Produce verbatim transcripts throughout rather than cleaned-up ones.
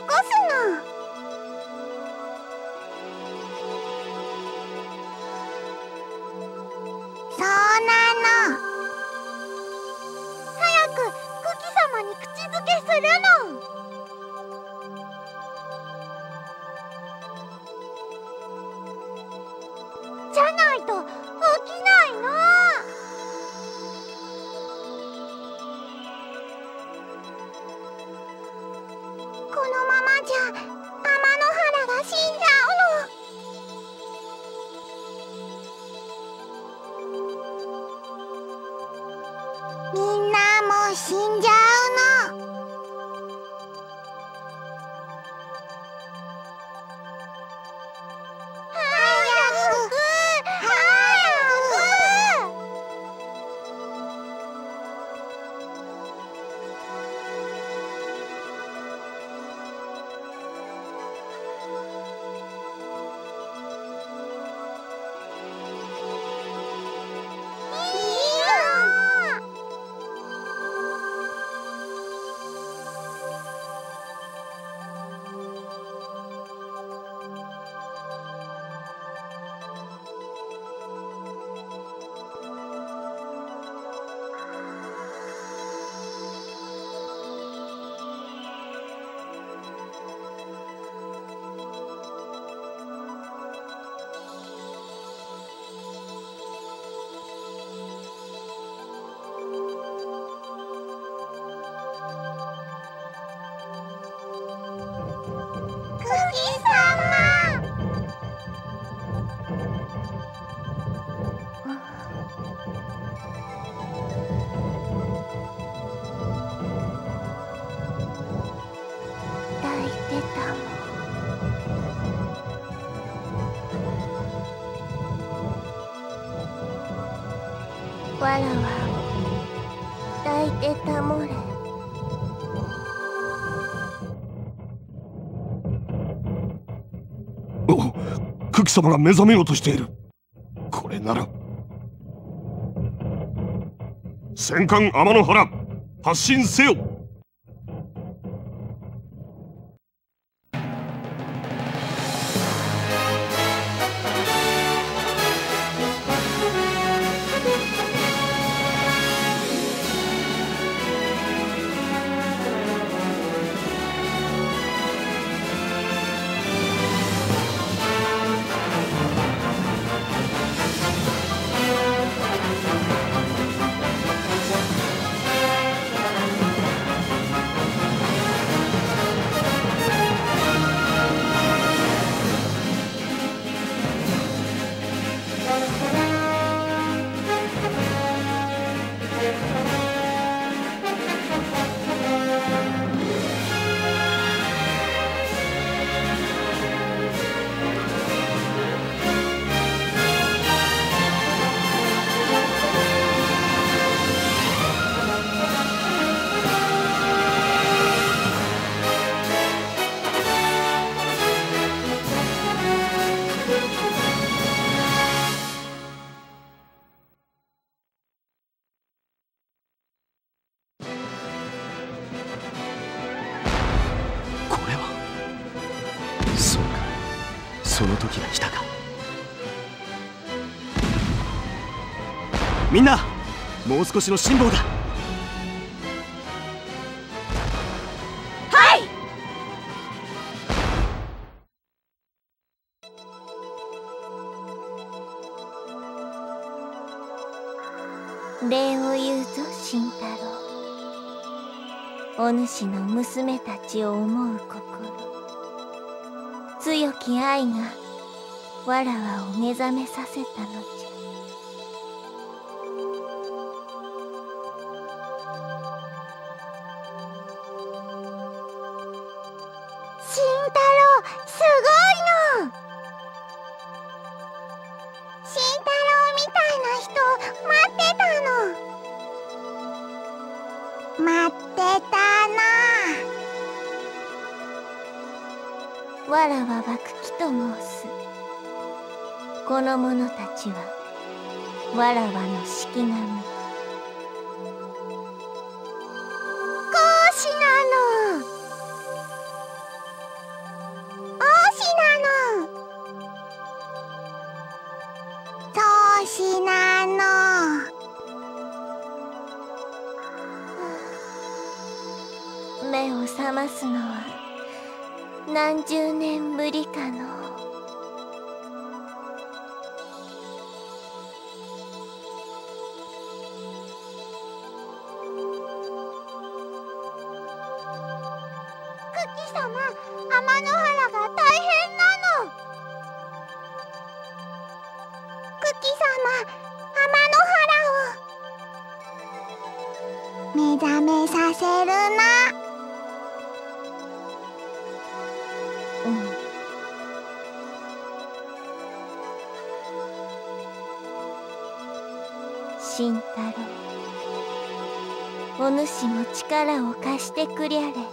こすの。そうなの。早くクキ様に口づけするの。じゃないと起きないの。このままじゃ天の原が死んじゃうの。みんなもう死んじゃうの。早く早く。いいよ。クキ様。抱いてたもん。わらわを抱いてたもれ。 お、クキ様が目覚めようとしている。これなら戦艦天の原発進せよ。 その時が来たか。みんな、もう少しの辛抱だ。 はい。 礼を言うぞ、慎太郎。お主の娘たちを思う心、強き愛がわらわを目覚めさせたのじゃ。慎太郎、すごいの。慎太郎みたいな人待ってたの。待ってたな。わらわは茎と申す。この者たちはわらわの式神。講師なの。 目を覚ますのは何十年ぶりかの。 クッキー様、天の原が大変なの。クッキー様、天の原を目覚めさせるな。 うん。慎太郎、お主も力を貸してくりゃれ。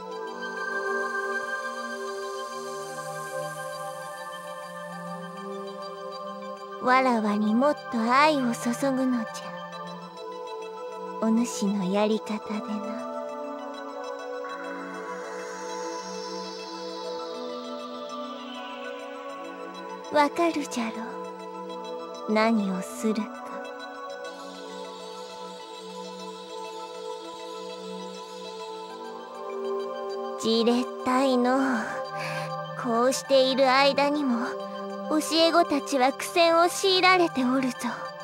わらわにもっと愛を注ぐのじゃ。お主のやり方でな。わかるじゃろう、何をするか。じれったいの。こうしている間にも教え子たちは苦戦を強いられておるぞ。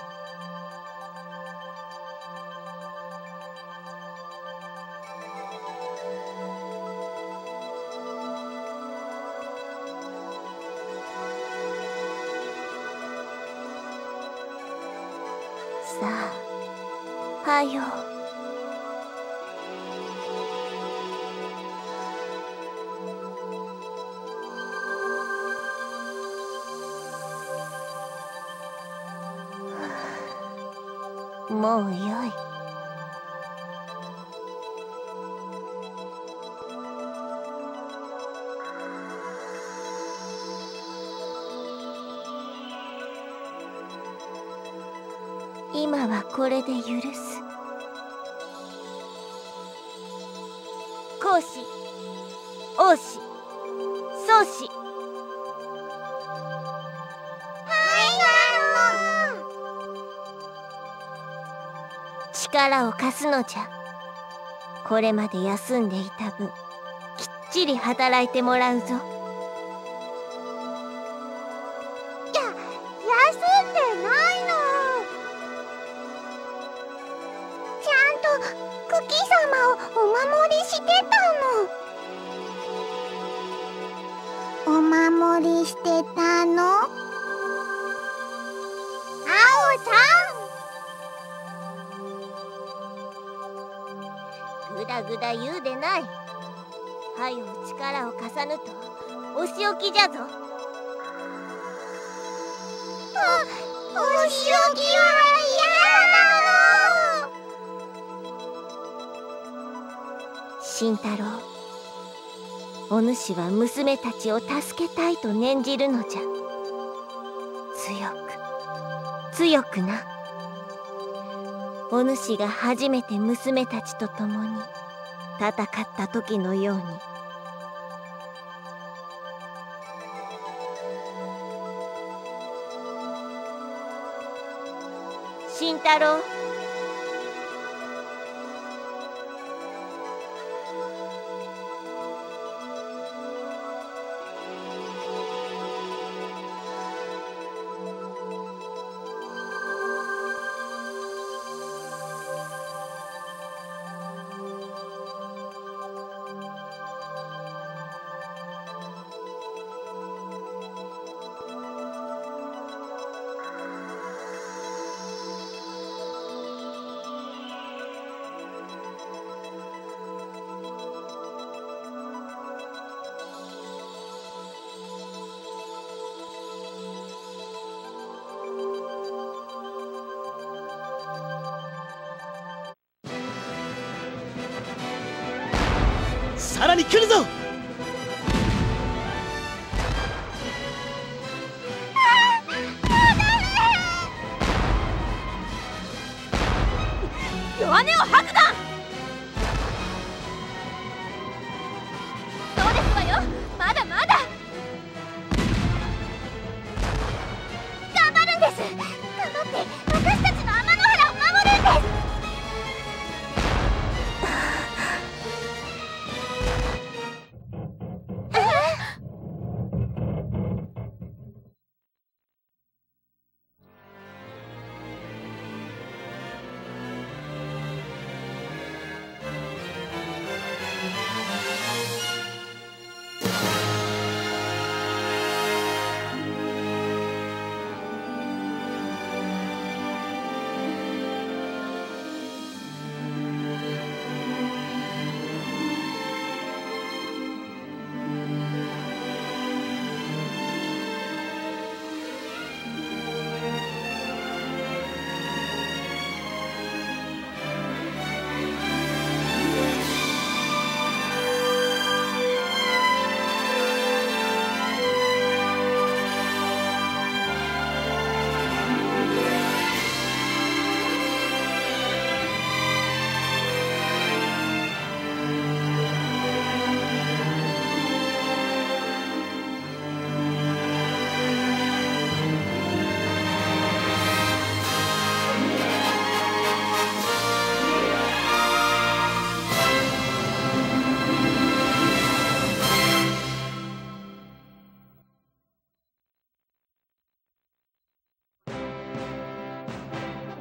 さあ、はよ。もうよい。今はこれで許す。孔子、王子、宗子。力を貸すのじゃ。これまで休んでいた分、きっちり働いてもらうぞ。 や、休んでないの。ちゃんとクッキー様をお守りしてたの。お守りしてたの？あおさん。 ぐだぐだ言うでない。はよ力を貸さぬとお仕置きじゃぞ。 お、お仕置きは嫌なの。慎太郎、お主は娘たちを助けたいと念じるのじゃ。強く強くな。お主が初めて娘たちと共に戦った時のように。慎太郎、 さらに来るぞ。 弱音を吐くな。そうですわよ、まだまだ頑張るんです。頑張って私たちの天の原を守るんです。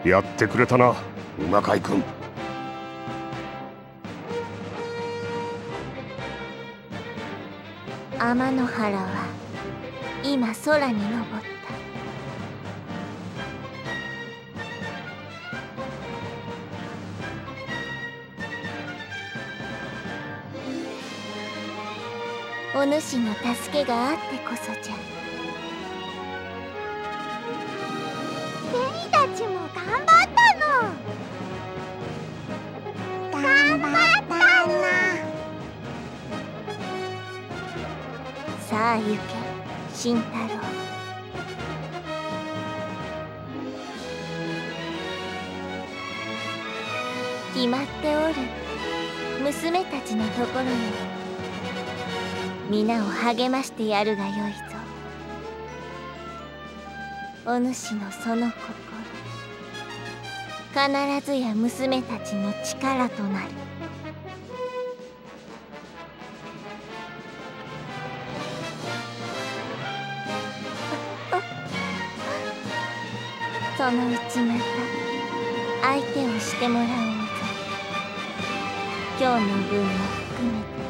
やってくれたな馬飼い君。 天の原は今空に昇った。お主の助けがあってこそじゃ。 ベニたちも頑張ったの。頑張ったな。 さあ行け慎太郎。決まっておる。娘たちのところへ皆を励ましてやるがよいぞ。お主のその心必ずや娘たちの力となる。そのうちまた相手をしてもらおうぞ。今日の分も含めて。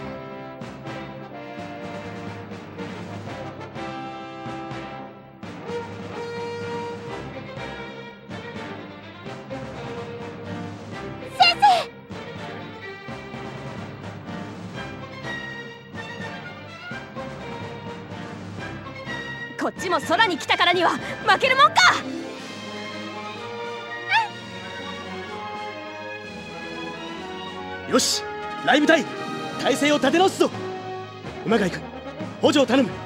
こっちも空に来たからには負けるもんか。 よし、ライブ隊体勢を立て直すぞ。馬飼い君、補助を頼む。